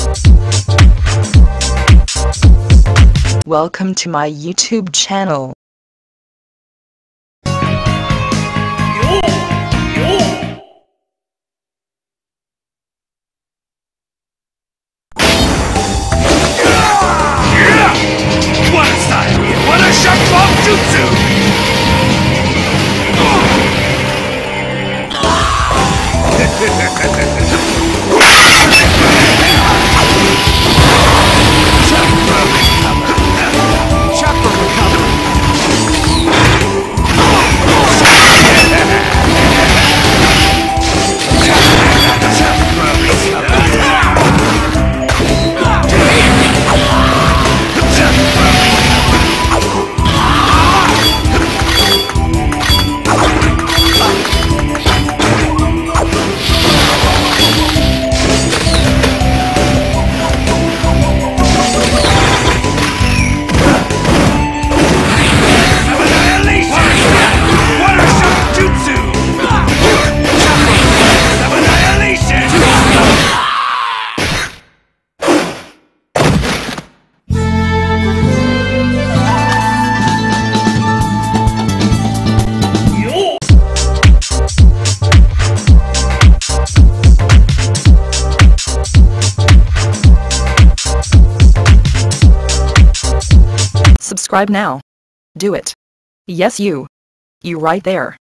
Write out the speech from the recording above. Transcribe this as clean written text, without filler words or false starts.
Welcome to my YouTube channel. What a style! What a sharp bomb jutsu! Subscribe now. Do it. Yes, you. You right there.